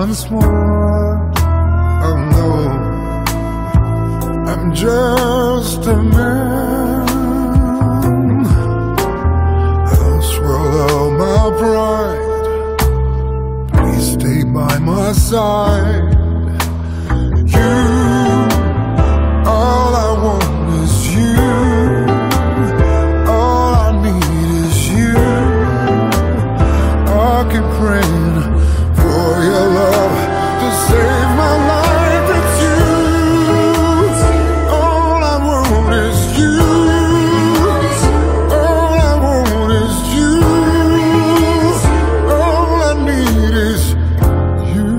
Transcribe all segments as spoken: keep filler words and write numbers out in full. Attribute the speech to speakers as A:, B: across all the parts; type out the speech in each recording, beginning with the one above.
A: once more. Oh no, I'm just a man. I'll swallow my pride. Please stay by my side. You, all I want is you. All I need is you. I keep praying for your love to save my life. It's you. All I want is you. All I want is you. All I need is you.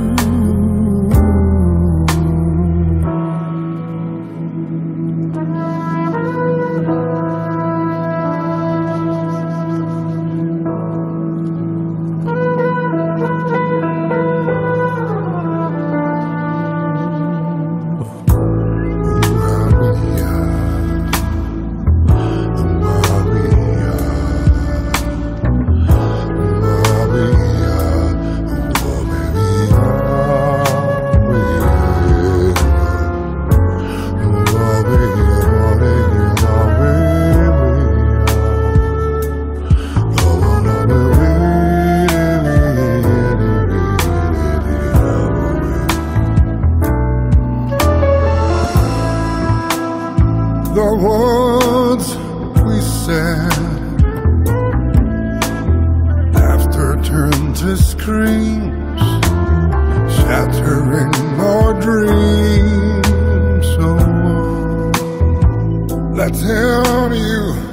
A: The words we said after turned to screams, shattering our dreams. So let's tell you